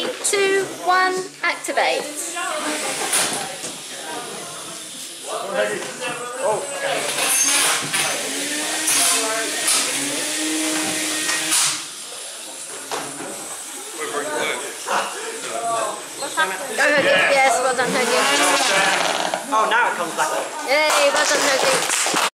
3, 2, 1, activate. Go Huggy. Yes, well done Huggy. Oh, now it comes back up. Yay, well done Huggy.